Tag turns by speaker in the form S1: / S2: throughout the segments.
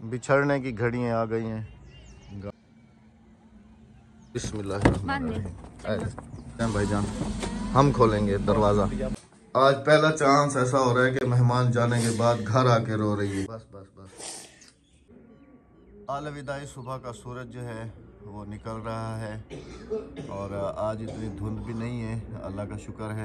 S1: बिछड़ने की घड़ियां आ गई हैं। बिस्मिल्लाहिर्रहमानिर्रहीम भाईजान, हम खोलेंगे दरवाजा। आज पहला चांस ऐसा हो रहा है कि मेहमान जाने के बाद घर आके रो रही है। बस बस बस अलविदाई। सुबह का सूरज जो है वो निकल रहा है और आज इतनी धुंध भी नहीं है, अल्लाह का शुक्र है।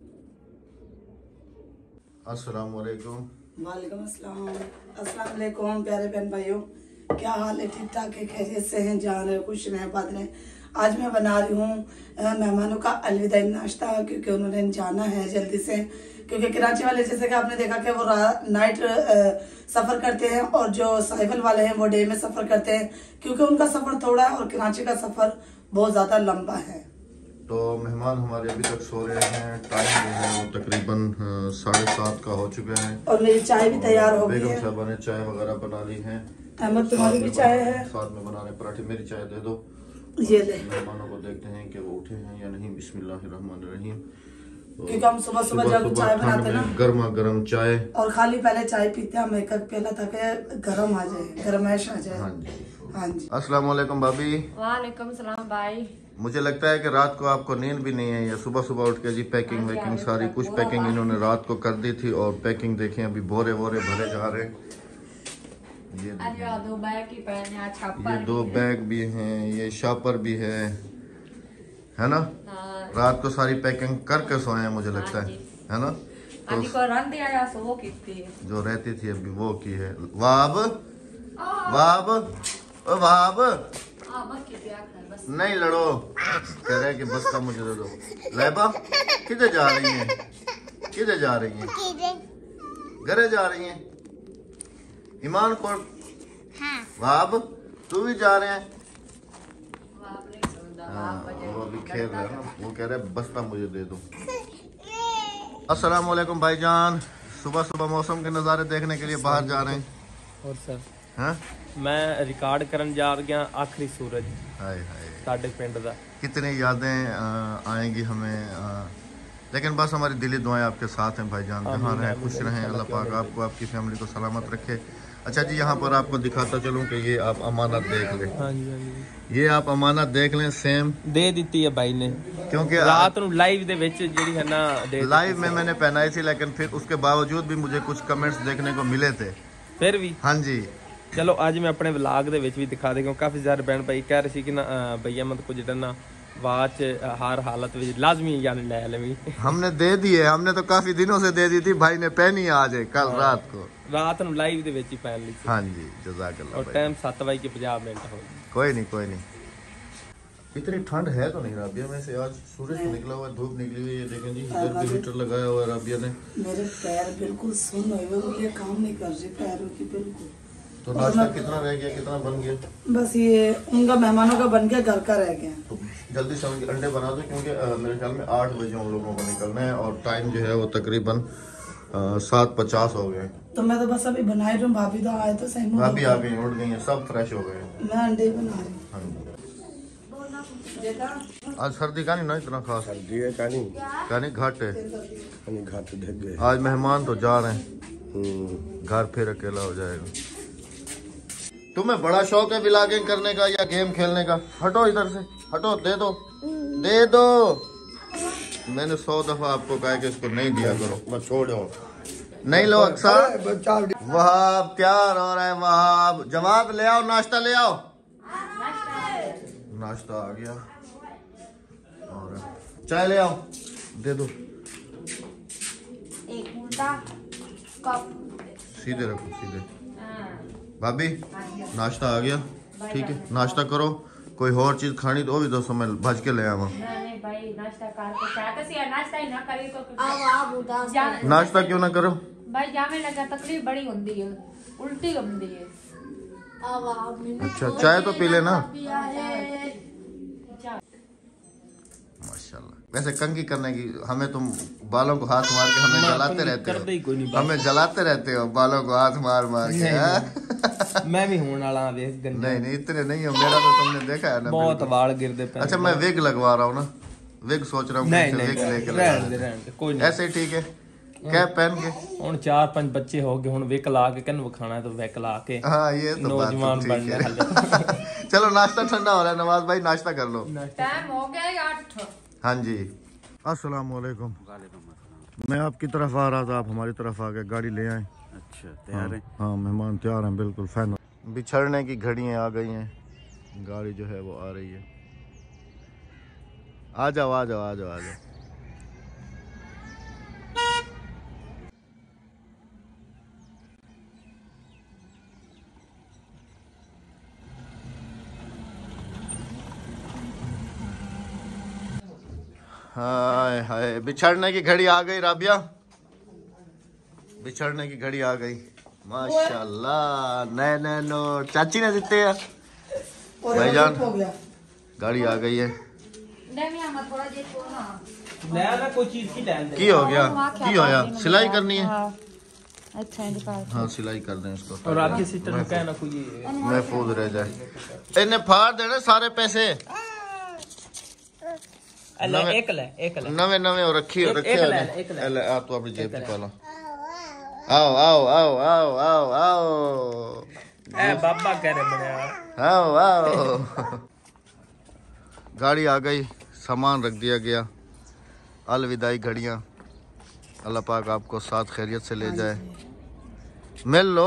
S1: अस्सलाम वालेकुम।
S2: वालेकुम अस्सलाम। अस्सलाम वालेकुम प्यारे बहन भाइयों, क्या हाल है? ठीक ठाक है, खैरियत से हैं, जान रहे, खुश रहें, बात रहें। आज मैं बना रही हूँ मेहमानों का अलविदाई नाश्ता, क्योंकि उन्होंने जाना है जल्दी से। क्योंकि कराची वाले जैसे कि आपने देखा कि वो नाइट सफ़र करते हैं और जो साइकिल वाले हैं वो डे में सफ़र करते हैं, क्योंकि उनका सफ़र थोड़ा है और कराची का सफ़र बहुत ज़्यादा लंबा है।
S1: तो मेहमान हमारे अभी तक सो रहे हैं। टाइम जो है वो तकरीबन 7:30 का हो चुका है
S2: और मेरी चाय भी तैयार हो गई है।
S1: बेगम साहबा ने चाय वगैरह बना ली है।
S2: अहमद तुम्हारी भी चाय है?
S1: साथ में बना रहे पराठे। मेरी चाय दे दो।
S2: ये ले।
S1: मेहमानों को देखते हैं कि वो उठे हैं या नहीं। बिस्मिल्लाहिर्रहमानिर्रहीम।
S2: क्योंकि हम सुबह सुबह जब चाय बनाते हैं ना,
S1: गर्मा गर्म चाय, और
S2: खाली पहले चाय पीते हैं हम एक पहला, ताकि गरम आ जाए, गरमैश आ जाए।
S1: हाँ जी
S2: हाँ जी।
S1: अस्सलाम वालेकुम भाभी।
S3: वालेकुम सलाम भाई।
S1: मुझे लगता है कि रात को आपको नींद भी नहीं है, या सुबह सुबह उठ के जी पैकिंग वैकिंग सारी कुछ पैकिंग इन्होंने रात को कर दी थी, और पैकिंग देखें अभी बोरे वोरे भरे जा रहे हैं। ये
S3: दो बैग ही पहने,
S1: ये 2 बैग भी हैं, ये शापर भी है ना। रात को सारी पैकिंग करके सोए हैं मुझे लगता है ना। तो जो रहती थी अभी वो की है। वाब वाब वाब नहीं लड़ो, कह रहे कि बस का मुझे दे दो। लैबा किधर जा रही हैं? किधर जा रही हैं? घरे जा रही हैं? ईमान को वाब तू भी जा रहे हैं? हाँ, वो अभी खेल रहे हैं ना। वो कह रहे बस्ता मुझे दे दो। अस्सलाम वालेकुम भाईजान। सुबह सुबह मौसम के नज़ारे देखने के लिए बाहर जा रहे हैं।
S4: और सर
S1: हाँ?
S4: मैं रिकॉर्ड करन जा रहा आखिरी सूरज साडे पिंड दा। कितनी
S1: यादें आएंगी हमें, लेकिन बस हमारी दिली दुआएं आपके साथ हैं भाईजान। जहाँ रहें खुश रहें, अल्लाह पाक आपको आपकी फैमिली को सलामत रखे। अच्छा जी, यहाँ पर आपको दिखाता चलूँ कि ये आप अमानत देख लें।
S4: हाँ जी, हाँ जी।
S1: ये आप अमानत देख लें, सेम
S4: दे दी है भाई ने,
S1: क्योंकि
S4: रात ਨੂੰ लाइव दे विच जेडी है ना
S1: लाइव में मैंने पहनाई थी, लेकिन फिर उसके बावजूद भी मुझे कुछ कमेंट्स देखने को मिले थे
S4: फिर भी।
S1: हाँ जी,
S4: चलो आज मैं अपने व्लॉग दे विच भी दिखा दे, क्योंकि काफी सारे बहन भाई कह रहे थे कि ना भैया मत को जेड़ा ना वाच हर हालत में लाजमी यानी ले लेवी। हमने
S1: दे दी है, हमने तो काफी दिनों से दे दी थी, भाई ने पहनी आज है कल रात को,
S4: रात ਨੂੰ लाइव दे विच ही पहन ली।
S1: हाँ जी, जज़ाकल्लाह।
S4: और टाइम 7:50 हो गया।
S1: कोई नहीं कोई नहीं। इतनी ठंड है तो नहीं राबिया में से। आज सूरज निकला हुआ है, धूप निकली हुई है। देखें जी, इधर भी हीटर लगाया हुआ है राबिया ने।
S2: मेरे पैर बिल्कुल सुन्न हुए, ये काम नहीं कर रहे पैरों की बिल्कुल।
S1: तो नाश्ता कितना रह गया, कितना बन गया?
S2: बस ये उनका मेहमानों का बन गया, घर का रह गया।
S1: तो जल्दी से अंडे बना दो, क्योंकि मेरे ख्याल में 8 बजे उन लोगों को निकलना है, और टाइम जो है वो तकरीबन 7:50 हो गए।
S2: तो मैं तो बस अभी बना रही हूँ, भाभी तो आए तो सही।
S1: भाभी आ गई, उठ गई है, सब फ्रेश हो गए।
S2: मैं अंडे बना रही हूँ।
S1: आज सर्दी का नहीं ना इतना खास, सर्दी है का नहीं घाट है। आज मेहमान तो जा रहे हैं, घर फिर अकेला हो जाएगा। तुम्हें बड़ा शौक है व्लॉगिंग करने का या गेम खेलने का? हटो इधर से, हटो, दे दो दे दो। मैंने 100 दफा आपको कहा कि इसको नहीं दिया करो, बस छोड़ो। नहीं लो अक्सर। वहाब प्यार हो रहा है, वहाब जवाब ले आओ, नाश्ता ले आओ। नाश्ता आ गया, और चाय ले आओ, दे दो।
S3: एक कप
S1: सीधे रखो, सीधे। भाभी नाश्ता आ गया, ठीक है, नाश्ता करो। कोई और चीज खानी तो भी दोस्तों मैं भज के ले आवा। नाश्ता क्यों ना करो
S3: भाई? जामे लगा तकलीफ बड़ी होती है, उल्टी होती है।
S1: अच्छा, चाय तो पी लेना। माशाल्लाह। वैसे कंघी करने की हमें, तुम बालों को हाथ मार के हमें जलाते रहते हो, हमें जलाते रहते हो बालों को हाथ मार मार के।
S4: मैं भी हूं वाला देख गंदे।
S1: नहीं इतने नहीं हो, मेरा तो तुमने देखा है ना,
S4: बहुत वाल गिरदे पे।
S1: अच्छा, मैं विग लगवा रहा हूँ ना, विग सोच रहा हूँ विग लेके कोई ऐसे ही ठीक है। कैप पहन के।
S4: ਹੁਣ 4-5 ਬੱਚੇ ਹੋ ਗਏ ਹੁਣ ਵਿਕ ਲਾ ਕੇ ਕਿਹਨੂੰ ਵਿਖਾਣਾ तो विक ला के।
S1: हाँ ये तो बात
S4: नौजवान
S1: तो
S4: बन
S1: ठीक
S4: रहे
S1: है। चलो नाश्ता ठंडा हो रहा है, नवाज भाई नाश्ता कर लो।
S3: टाइम हो गया है 8।
S1: हाँ जी। अस्सलाम वालेकुम। मैं आपकी तरफ आ रहा था, आप हमारी तरफ आ गए, गाड़ी ले आए।
S5: अच्छा तैयार है?
S1: हाँ मेहमान तैयार हैं बिल्कुल फाइनल। बिछड़ने की घड़ियाँ आ गई हैं, गाड़ी जो है वो आ रही है। आ जाओ आ जाओ आ जाओ आ जाओ। हाय हाय, बिछड़ने की घड़ी आ गई राबिया, बिछड़ने की घड़ी आ गई। माशाल्लाह नए नए नोट चाची ने जीते हैं। भाईजान गाड़ी आ गई है।
S4: ਲੈ ਨਾ ਕੋਈ ਚੀਜ਼ ਕੀ ਲੈਣ ਦੇ
S1: की हो गया की होया? सिलाई करनी है?
S3: अच्छा दिखा।
S1: हाँ सिलाई कर दें इसको
S4: और आपके सिस्टर ने कहना कोई
S1: महफूज रह जाए। इन्हें फाड़ देने सारे पैसे।
S4: एक ले
S1: नवे नवे और रखी
S4: एक ले।
S1: आप तो अपनी जेब से पाला। आओ आओ आओ आओ आओ आओ
S4: ए बाबा कह रहे बड़े
S1: आओ आओ। गाड़ी आ गई, सामान रख दिया गया। अलविदाई घड़ियाँ, अल्लाह पाक आपको साथ खैरियत से ले जाए। मिल लो।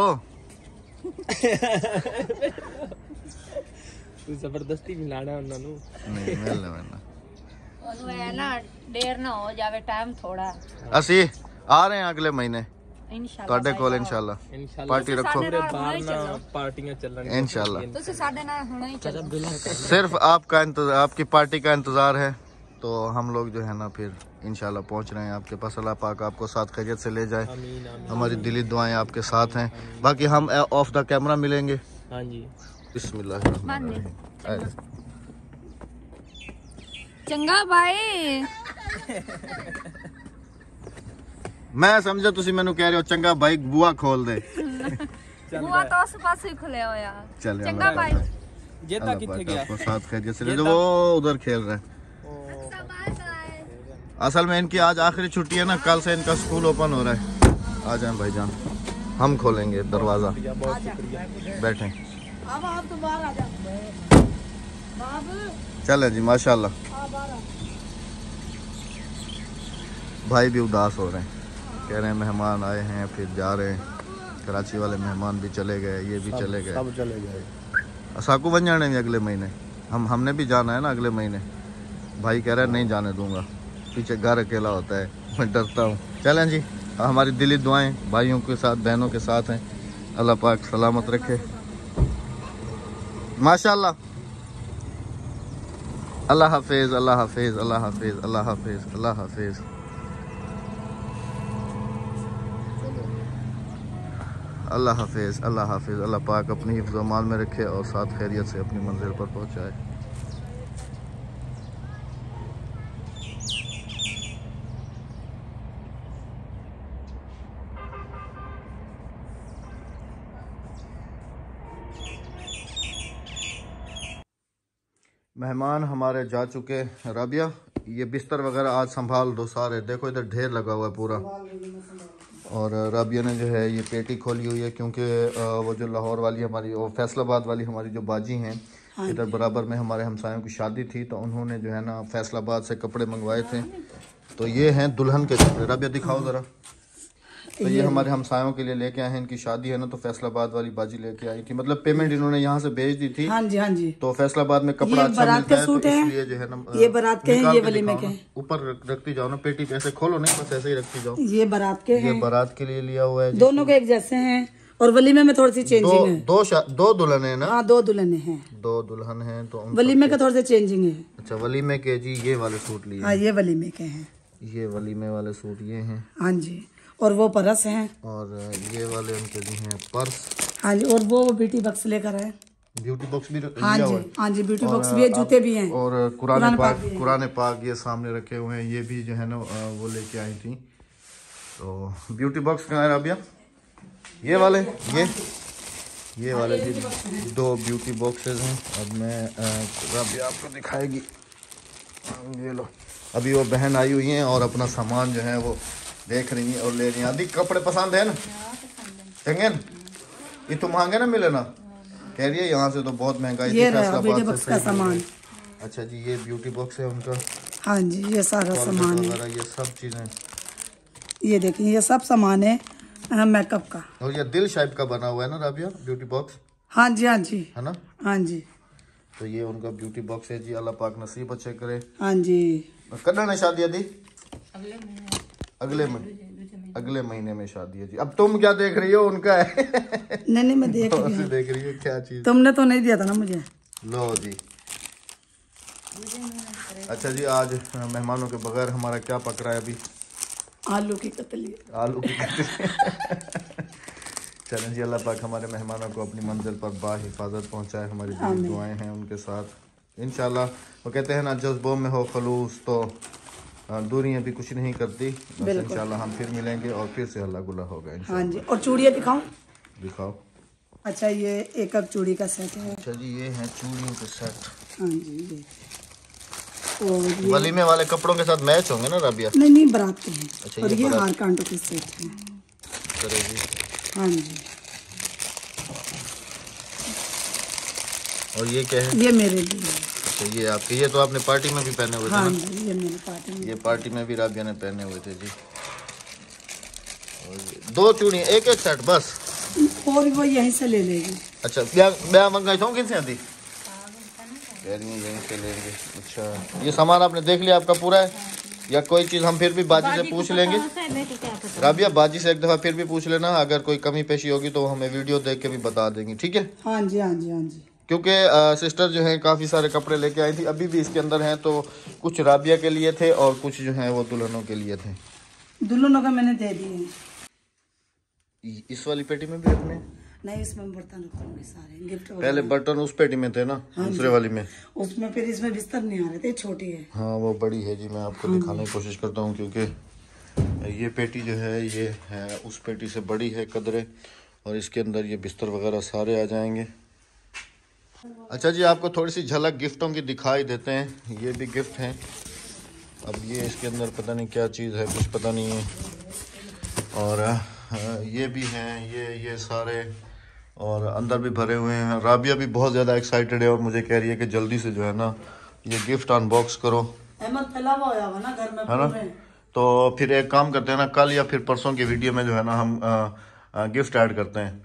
S4: तू जबरदस्ती मिलाना उन्होंने
S1: नहीं मिलने वाला।
S3: ਉਹਨੂੰ ਐ ਨਾ ਦੇਰ ਨਾ ਹੋ ਜਾਵੇ ਟਾਈਮ ਥੋੜਾ।
S1: ਅਸੀਂ ਆ ਰਹੇ ਹਾਂ ਅਗਲੇ ਮਹੀਨੇ
S3: ਇਨਸ਼ਾਅੱਲਾ
S1: ਤੁਹਾਡੇ ਕੋਲ ਇਨਸ਼ਾਅੱਲਾ। ਪਾर्टी रखो
S4: बाहर ना पार्टियां चलन
S1: इंशाल्लाह।
S3: ਤੁਸੀਂ ਸਾਡੇ ਨਾਲ ਹੁਣੇ ਹੀ ਚੱਲੋ।
S1: सिर्फ आपका इंतजार, आपकी पार्टी का इंतजार है, तो हम लोग जो है ना फिर इंशाल्लाह पहुंच रहे हैं आपके पास। अल्लाह पाक आपको साथ खैरियत से ले जाए। हमारी दिली दुआएं आपके साथ हैं। बाकी हम ऑफ द कैमरा मिलेंगे।
S4: हाँ जी
S1: बिस्मिल्लाह।
S3: ਚੰਗਾ ਬਾਈ।
S1: मैं समझा तुसी मैनू कह रहे हो चंगा भाई बुआ खोल दे।
S3: ਬੂਆ ਤਾਂ ਉਸ ਪਾਸੇ ਹੀ ਖੁੱਲਿਆ ਹੋਇਆ।
S1: चल
S3: ਚੰਗਾ ਬਾਈ।
S4: जेता किथे गया?
S1: आपको साथ खैरियत से ले जाओ। वो उधर खेल रहे हैं। असल में इनकी आज आखिरी छुट्टी है ना, कल से इनका स्कूल ओपन हो रहा है। आ जाए भाईजान, हम खोलेंगे दरवाजा। बैठे चले जी माशाल्लाह। भाई भी उदास हो रहे हैं, कह रहे हैं मेहमान आए हैं फिर जा रहे हैं। कराची वाले मेहमान भी चले गए, ये भी चले गए, सब चले गए। साकू बन जाने भी अगले महीने, हमने भी जाना है ना अगले महीने। भाई कह रहा है नहीं जाने दूंगा, पीछे घर अकेला होता है, मैं डरता हूँ। चलें जी, हमारी दिली दुआएं भाइयों के साथ बहनों के साथ हैं। अल्लाह पाक सलामत रखे माशाल्लाह। अल्लाह हाफिज अल्लाह हाफिज अल्लाह हाफिज अल्लाह हाफिज अल्लाह हाफिज। अल्लाह हाफिज अल्लाह हाफिज। अल्लाह पाक अपनी हिफ्ज़ अमान में रखे और साथ खैरियत से अपनी मंजिल पर पहुंचाए। मेहमान हमारे जा चुके। राबिया ये बिस्तर वगैरह आज संभाल दो सारे, देखो इधर ढेर लगा हुआ है पूरा। और राबिया ने जो है ये पेटी खोली हुई है क्योंकि वो जो लाहौर वाली हमारी, वो फैसलाबाद वाली हमारी जो बाजी हैं, इधर बराबर में हमारे हमसायों की शादी थी, तो उन्होंने जो है ना फैसलाबाद से कपड़े मंगवाए थे। तो ये हैं दुल्हन के कपड़े। राबिया दिखाओ ज़रा। तो ये हमारे हमसायों के लिए लेके आए हैं, इनकी शादी है ना, तो फैसलाबाद वाली बाजी लेके आई थी। मतलब पेमेंट इन्होंने यहाँ से भेज दी थी।
S2: हाँ जी हाँ जी।
S1: तो फैसलाबाद में कपड़ा अच्छा मिलता है, तो इसलिए जो है ना
S2: ये बारात के हैं, ये वलीमे के हैं।
S1: ऊपर रखती जाओ ना, पेटी पे ऐसे खोलो नहीं, बस ऐसे ही रखती जाओ।
S2: ये बारात के हैं,
S1: ये बारात के लिए लिया हुआ है।
S2: दोनों के एक जैसे हैं और वलीमे में थोड़ी सी चेंजिंग है।
S1: दो दुल्हन है ना?
S2: हाँ 2 दुल्हने हैं।
S1: 2 दुल्हन है तो
S2: वलीमे का थोड़ा सा चेंजिंग है।
S1: अच्छा वलीमे के जी ये वाले सूट लिए।
S2: हाँ ये वलीमे के हैं।
S1: ये वलीमे वाले सूट ये हैं।
S2: हाँ जी। और वो परस हैं।
S1: और ये वाले उनके लिए हैं पर्स।
S2: हाँ जी। और वो ब्यूटी बॉक्स लेकर आए।
S1: ब्यूटी बॉक्स भी
S2: हाँ जी हाँ जी, ब्यूटी बॉक्स भी है, जूते भी हैं।
S1: और कुरान पाक ये सामने रखे हुए हैं, ये भी जो है ना वो लेके आई थी। तो ब्यूटी बॉक्स कहाँ है राबिया? ये वाले ये वाले जी 2 ब्यूटी बॉक्सेस हैं। अब मैं राबिया आपको दिखाएगी। ये लो, अभी वो बहन आई हुई हैं और अपना सामान जो है वो देख रही है और ले रही है। आदि कपड़े पसंद है ना? चंगे ये तो महंगे ना मिले ना? कह रही है यहाँ से तो बहुत महंगा है।
S2: ये रहा ब्यूटी बॉक्स का सामान।
S1: अच्छा जी, ये ब्यूटी बॉक्स है उनका।
S2: हाँ जी, ये सारा सामान है,
S1: ये सब चीजें।
S2: ये देखिए ये सब सामान है मेकअप का।
S1: और ये दिल शेप का बना हुआ है ना राबिया ब्यूटी बॉक्स?
S2: हाँ जी, हाँ जी,
S1: है ना?
S2: हाँ जी।
S1: तो ये उनका ब्यूटी बॉक्स है जी। अल्लाह पाक नसीब अच्छे करे।
S2: हाँ जी।
S1: कब है शादी? अभी अगले महीने में शादी है जी। अब तुम क्या देख रही हो? उनका है।
S2: नहीं मैं देख रही हूँ।
S1: देख रही है क्या चीज?
S2: तुमने तो नहीं दिया था ना मुझे।
S1: लो जी। अच्छा जी, आज मेहमानों के बगैर हमारा क्या पक रहा है अभी?
S2: आलू की कतली।
S1: आलू की कतली। चलें जी, अल्लाह पाक हमारे मेहमानों को अपनी मंजिल पर बाहिफाजत पहुंचाए। हमारी दिली दुआएं हैं उनके साथ इंशाल्लाह। वो कहते हैं ना, जज्बों में हो खलूस तो दूरियां भी कुछ नहीं करती। बस इंशाल्लाह हम फिर मिलेंगे और फिर से अल्लाह गुला होगा।
S2: हाँ जी। और चूड़ियाँ दिखाऊं?
S1: दिखाओ।
S2: अच्छा, ये एक चूड़ी का सेट है।
S1: अच्छा जी, ये है चूड़ियों के सेट।
S2: हाँ जी, ये और
S1: वलीमे वाले कपड़ों के साथ मैच होंगे ना राबिया?
S2: नहीं बारात के हैं।
S1: अच्छा,
S2: और ये हार कांटों के सेट है। हाँ जी।
S1: और ये क्या है?
S2: ये मेरे लिए है।
S1: अच्छा, ये आपके? ये तो आपने पार्टी में भी पहने हुए थे।
S2: हाँ जी, ये मेरी पार्टी में।
S1: ये पार्टी में भी राबिया ने पहने हुए थे जी। और 2 चूड़ी एक सेट बस?
S2: और वो यहीं से ले लेगी।
S1: अच्छा, ब्याह मंगाई था किन से? आदि कह रही है यहीं से लेंगे। अच्छा, ये सामान आपने देख लिया आपका पूरा है? या कोई चीज हम फिर भी बाजी से पूछ लेंगे? राबिया, बाजी से एक दफा फिर भी पूछ लेना, अगर कोई कमी पेशी होगी तो हमें वीडियो देख के भी बता देंगी, ठीक है?
S2: हाँ जी, हाँ जी, हाँ जी।
S1: क्योंकि सिस्टर जो है काफी सारे कपड़े लेके आई थी, अभी भी इसके अंदर हैं, तो कुछ राबिया के लिए थे और कुछ जो है वो दुल्हनों के लिए थे।
S2: दुल्हनों का मैंने दे दिए।
S1: इस वाली पेटी में भी रखने?
S2: नहीं, इसमें बर्तन रखूंगी सारे गिफ्ट।
S1: पहले बर्तन उस पेटी में थे ना? दूसरे वाली में?
S2: उसमें फिर इसमें बिस्तर नहीं आ रहे थे, छोटी है।
S1: हाँ, वो बड़ी है जी। मैं आपको दिखाने की कोशिश करता हूँ, क्योंकि ये पेटी जो है ये है उस पेटी से बड़ी है कदरे, और इसके अंदर ये बिस्तर वगैरह सारे आ जाएंगे। अच्छा जी, आपको थोड़ी सी झलक गिफ्टों की दिखाई देते हैं। ये भी गिफ्ट हैं। अब ये इसके अंदर पता नहीं क्या चीज़ है, कुछ पता नहीं है। और ये भी हैं, ये सारे, और अंदर भी भरे हुए हैं। राबिया भी बहुत ज़्यादा एक्साइटेड है और मुझे कह रही है कि जल्दी से जो है ना ये गिफ्ट अनबॉक्स करो,
S2: अहमद फैला हुआ है ना घर में,
S1: है ना? तो फिर एक काम करते हैं ना, कल या फिर परसों की वीडियो में जो है ना हम गिफ्ट ऐड करते हैं।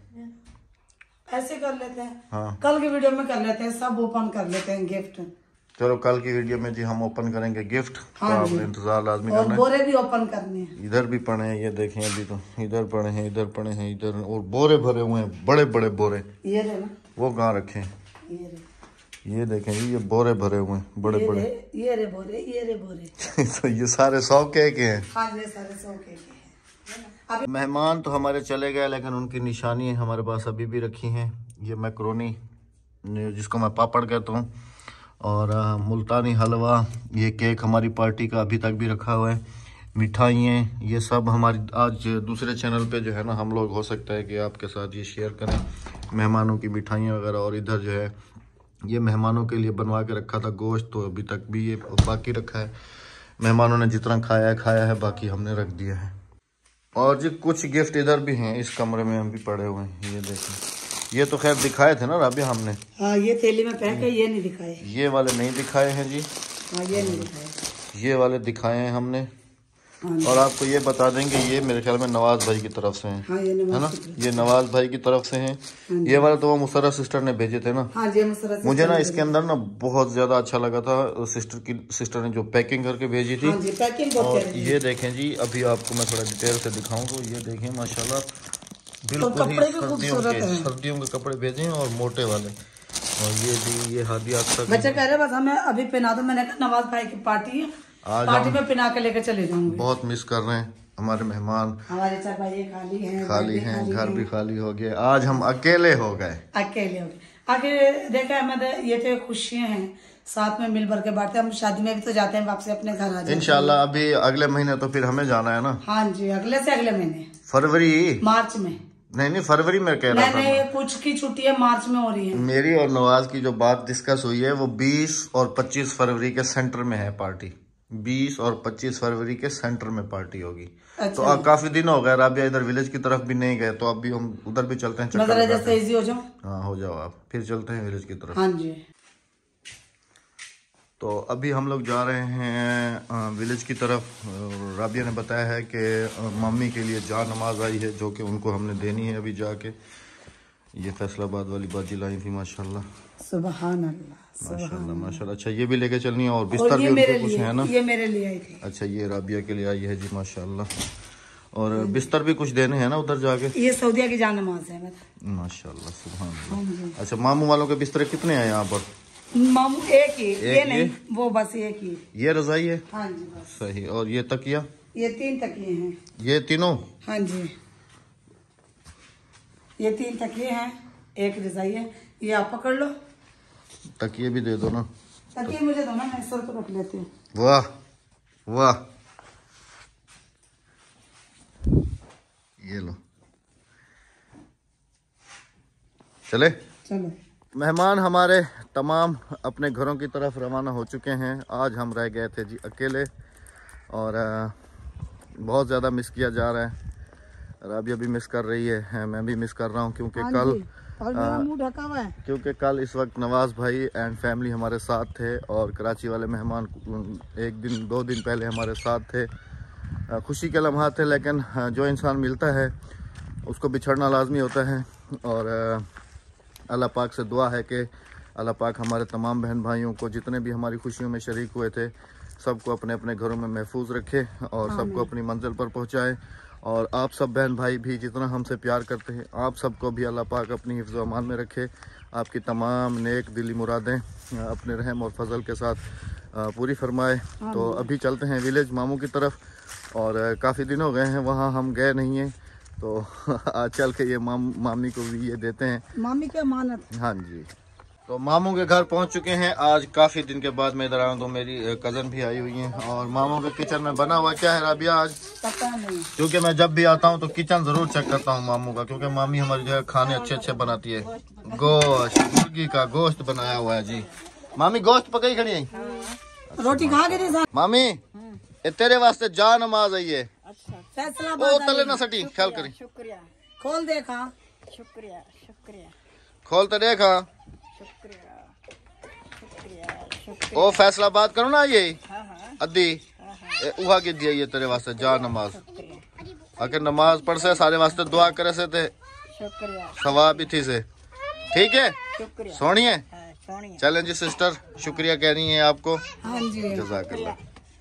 S2: ऐसे कर लेते हैं।
S1: हाँ,
S2: कल की वीडियो में कर लेते हैं, सब ओपन कर लेते हैं गिफ्ट।
S1: चलो, कल की वीडियो में जी हम ओपन करेंगे गिफ्ट।
S2: हाँ
S1: तो आपने इंतजार लाजमी
S2: और
S1: करना है।
S2: बोरे भी ओपन करने हैं।
S1: इधर भी पड़े हैं, ये देखें, अभी तो इधर पड़े हैं, इधर पड़े हैं, इधर, और बोरे भरे हुए हैं, बड़े बड़े बोरे।
S2: ये रहे ना,
S1: वो कहाँ रखे? ये देखें जी, ये बोरे भरे हुए हैं बड़े बड़े।
S2: ये रे बोरे, ये रे बोरे।
S1: तो ये सारे 100 के हैं।
S2: हाँ, ये सारे 100 के हैं।
S1: मेहमान तो हमारे चले गए, लेकिन उनकी निशानी हमारे पास अभी भी रखी हैं। ये मैक्रोनी, जिसको मैं पापड़ कहता हूँ, और मुल्तानी हलवा, ये केक हमारी पार्टी का अभी तक भी रखा हुआ है, मिठाइयाँ, ये सब हमारी आज दूसरे चैनल पे जो है ना हम लोग, हो सकता है कि आपके साथ ये शेयर करें मेहमानों की मिठाइयाँ वगैरह। और इधर जो है ये मेहमानों के लिए बनवा के रखा था गोश्त, तो अभी तक भी ये बाकी रखा है। मेहमानों ने जितना खाया है, बाकी हमने रख दिया है। और जी कुछ गिफ्ट इधर भी हैं, इस कमरे में हम भी पड़े हुए हैं। ये देखें, ये तो खैर दिखाए थे ना राबिया हमने।
S2: हाँ, ये थैली में पैक है, ये नहीं दिखाए।
S1: ये वाले नहीं दिखाए हैं जी।
S2: हाँ, ये नहीं दिखाए।
S1: ये वाले दिखाए हैं हमने।
S2: हाँ,
S1: और आपको ये बता देंगे, ये मेरे ख्याल में नवाज भाई की तरफ से हैं।
S2: हाँ, ये
S1: है ना? ये नवाज भाई की तरफ से हैं। ये वाला तो वो मुसर्रत सिस्टर ने भेजे थे ना?
S2: हाँ जी, मुसर्रत।
S1: मुझे ना इसके अंदर ना बहुत ज्यादा अच्छा लगा था, सिस्टर ने जो पैकिंग करके भेजी थी।
S2: हाँ जी, पैकिंग बहुत
S1: और ये देखें जी, अभी आपको मैं थोड़ा डिटेल से दिखाऊं तो ये देखें माशाल्लाह, बिल्कुल ही सर्दियों के कपड़े भेजे हैं, और मोटे वाले। और ये भी ये हादियात तक
S2: बच्चे कह रहे बस हमें अभी पहना दो। मैंने कहा नवाज भाई की पार्टी है, पार्टी में पहना के लेकर चले जाऊंगे।
S1: बहुत मिस कर रहे हैं हमारे मेहमान।
S2: हमारे चारपाई खाली हैं,
S1: घर भी खाली हो गए। आज हम अकेले हो गए।
S2: अकेले हो गए। आगे देखा अहमद, ये तो खुशियां हैं, साथ में मिल भर के बांटते हैं। हम शादी में भी तो जाते हैं, वापसी अपने घर आ जाते हैं
S1: इंशाल्लाह। अभी अगले महीने तो फिर हमें जाना है ना?
S2: हाँ जी, अगले से अगले महीने,
S1: फरवरी,
S2: मार्च में।
S1: नहीं फरवरी में कह रहा था।
S2: नहीं, कुछ की छुट्टियां मार्च में हो रही है।
S1: मेरी और नवाज की जो बात डिस्कस हुई है वो 20 और 25 फरवरी के सेंटर में है पार्टी। 20 और 25 फरवरी के सेंटर में पार्टी होगी।
S2: अच्छा।
S1: तो अब काफी दिन हो गए राबिया इधर विलेज की तरफ भी नहीं गए, तो अभी हम उधर भी चलते हैं चक्कर
S2: जैसे इजी हो जाओ।
S1: हाँ हो जाओ आप, फिर चलते हैं विलेज की तरफ।
S2: हाँ जी।
S1: तो अभी हम लोग जा रहे हैं विलेज की तरफ। राबिया ने बताया है कि मम्मी के लिए जा नमाज आई है, जो कि उनको हमने देनी है अभी जाके। ये फैसलाबाद वाली बाजी लाई थी माशाल्लाह।
S2: सुभान अल्लाह
S1: माशाल्लाह माशाल्लाह। अच्छा ये भी लेके चलनी है और बिस्तर भी उनको कुछ है ना?
S2: ये मेरे लिए आई थी।
S1: अच्छा ये राबिया के लिए आई है जी माशाल्लाह। और बिस्तर भी कुछ देने हैं ना उधर जाके?
S2: ये सऊदिया की जान नमाज है
S1: माशाल्लाह सुभान अल्लाह। अच्छा मामू वालों के बिस्तर कितने हैं यहाँ पर?
S2: मामू एक ही, ये नहीं वो बस एक ही।
S1: ये रजाई है?
S2: हाँ जी बस।
S1: सही। और ये तकिया?
S2: ये 3 तकिए हैं।
S1: ये तीनों?
S2: हाँ जी ये 3 तकिए हैं, एक रजाई है। ये आप पकड़ लो।
S1: तकिए भी दे दो ना।
S2: तकिए मुझे दो ना, मैं सर को रख लेती हूँ।
S1: वाह वाह, ये लो। चले
S2: चलो।
S1: मेहमान हमारे तमाम अपने घरों की तरफ रवाना हो चुके हैं। आज हम रह गए थे जी अकेले और बहुत ज़्यादा मिस किया जा रहा है। राबिया भी मिस कर रही है, मैं भी मिस कर रहा हूँ क्योंकि कल कल इस वक्त नवाज भाई एंड फैमिली हमारे साथ थे और कराची वाले मेहमान 1-2 दिन पहले हमारे साथ थे। खुशी के लम्हात थे, लेकिन जो इंसान मिलता है उसको बिछड़ना लाजमी होता है। और अल्लाह पाक से दुआ है कि अल्लाह पाक हमारे तमाम बहन भाइयों को जितने भी हमारी खुशियों में शरीक हुए थे सबको अपने अपने घरों में महफूज रखे और सबको अपनी मंजिल पर पहुँचाए। और आप सब बहन भाई भी जितना हमसे प्यार करते हैं आप सबको भी अल्लाह पाक अपनी हिफ्ज़ व अमान में रखे। आपकी तमाम नेक दिली मुरादें अपने रहम और फजल के साथ पूरी फरमाए। तो अभी चलते हैं विलेज मामू की तरफ और काफ़ी दिन हो गए हैं वहाँ हम गए नहीं हैं, तो आज चल के ये मामी को भी ये देते हैं,
S2: मामी की अमानत।
S1: हाँ जी। तो मामू के घर पहुंच चुके हैं। आज काफ़ी दिन के बाद मैं इधर आया हूँ, तो मेरी कज़न भी आई हुई है और मामू के किचन में बना हुआ क्या है राबिया आज?
S2: पता नहीं,
S1: क्योंकि मैं जब भी आता हूँ तो किचन ज़रूर चेक करता हूँ मामू का, क्योंकि मामी हमारी जो है खाने अच्छे अच्छे बनाती है। गोश्त, मुर्गी का गोश्त बनाया हुआ है जी। मामी गोश्त पकाई खड़ी है?
S2: रोटी खा के नहीं।
S1: मामी ये तेरे वास्ते जा नमाज आई है। ओ तले ना सटी, ख्याल करी।
S2: शुक्रिया। खोल देखा।
S3: शुक्रिया शुक्रिया
S1: खोल तो देखा। ओ फैसलाबाद करो ना ये अद्दी उहा की दिया ये तेरे वास्ते जा नमाज। अगर नमाज पढ़ से सारे वास्ते दुआ करे से थे सवाब भी थी से। ठीक है सोनिए। चलें जी सिस्टर, शुक्रिया कह रही है आपको। जज़ाकल्लाह।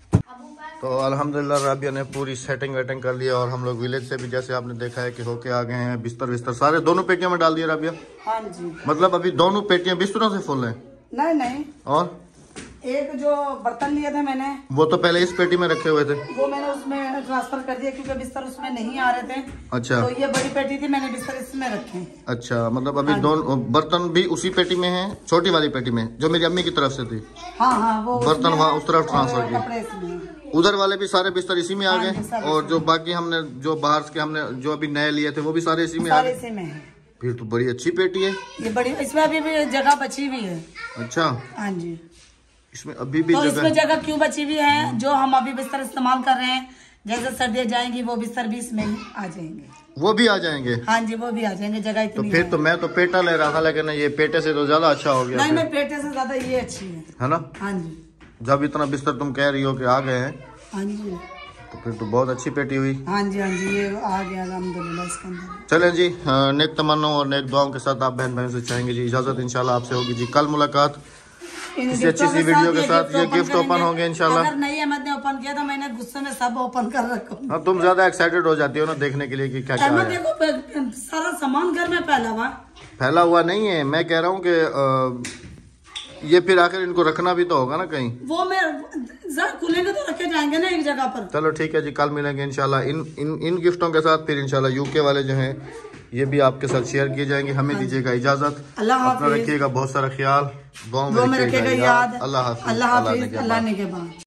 S1: तो अल्हम्दुलिल्लाह राबिया ने पूरी सेटिंग वेटिंग कर लिया और हम लोग विलेज से भी जैसे आपने देखा है कि होके आ गए हैं। बिस्तर विस्तर सारे दोनों पेटियों में डाल दिया राबिया?
S2: हाँ जी।
S1: मतलब अभी दोनों पेटियां बिस्तरों से फुल हैं?
S2: नहीं नहीं,
S1: और
S2: एक जो बर्तन लिए थे मैंने
S1: वो तो पहले इस पेटी में रखे हुए थे,
S2: वो मैंने उसमें ट्रांसफर कर दिया क्योंकि बिस्तर उसमें नहीं आ रहे थे।
S1: अच्छा।
S2: तो ये बड़ी पेटी थी, मैंने बिस्तर इसमें रखे।
S1: अच्छा, मतलब अभी दोनों बर्तन भी उसी पेटी में हैं, छोटी वाली पेटी में जो मेरी अम्मी की तरफ से थी।
S2: हाँ हाँ, वो
S1: बर्तन वहाँ उस तरफ ट्रांसफर
S2: किए।
S1: किए। उधर वाले भी सारे बिस्तर इसी में आ गए और जो बाकी हमने जो बाहर के हमने जो अभी नए लिए थे वो भी सारे इसी में आ गए। फिर तो बड़ी अच्छी पेटी है
S2: ये बड़ी। इसमें अभी भी जगह बची हुई है।
S1: अच्छा
S2: हाँ जी,
S1: इसमें अभी भी
S2: तो इसमें जगह क्यों बची हुई है? जो हम अभी बिस्तर इस्तेमाल कर रहे हैं, जैसे सर्दियाँ जाएंगी वो बिस्तर भी इसमें आ जाएंगे।
S1: वो भी आ जाएंगे?
S2: हाँ जी, वो भी आ जाएंगे। जगह
S1: तो
S2: इतनी
S1: फिर तो मैं तो पेटा ले रहा था, लेकिन ये पेटे से तो ज्यादा अच्छा हो गया।
S2: नहीं, पेटे से ज्यादा ये अच्छी है
S1: ना?
S2: हाँ जी।
S1: जब इतना बिस्तर तुम कह रही हो कि आ गए हैं,
S2: हाँ जी,
S1: तो फिर तो बहुत अच्छी पेटी हुई।
S2: हाँ जी, हाँ जी, ये आ गया अल्हम्दुलिल्लाह इसके अंदर।
S1: चलें जी, नेक तमन्नाओं और नेक दुआओं के साथ आप बहन भाइयों से चाहेंगे जी इजाजत इंशाल्लाह आपसे होगी जी कल मुलाकात किसी अच्छी सी वीडियो के साथ। ये गिफ्ट ओपन होंगे इंशाल्लाह।
S2: अगर नहीं अहमद ने ओपन किया तो मैंने गुस्से में सब ओपन कर रखा।
S1: हाँ, तुम ज्यादा एक्साइटेड हो जाती हो ना देखने के लिए कि क्या क्या है।
S2: देखो सारा सामान घर में
S1: फैला हुआ नहीं है। मैं कह रहा हूँ कि ये फिर आखिर इनको रखना भी तो होगा ना कहीं।
S2: वो मैं खुलेंगे तो रखे जाएंगे ना एक जगह पर।
S1: चलो ठीक है जी, कल मिलेंगे इंशाल्लाह इन गिफ्टों के साथ। फिर इंशाल्लाह यूके वाले जो हैं ये भी आपके साथ शेयर किए जाएंगे। हमें दीजिएगा इजाजत, अपना रखिएगा बहुत सारा ख्याल, दुआओं में रखिएगा याद। अल्लाह हाफिज़।
S2: अल्लाह ने के बाद।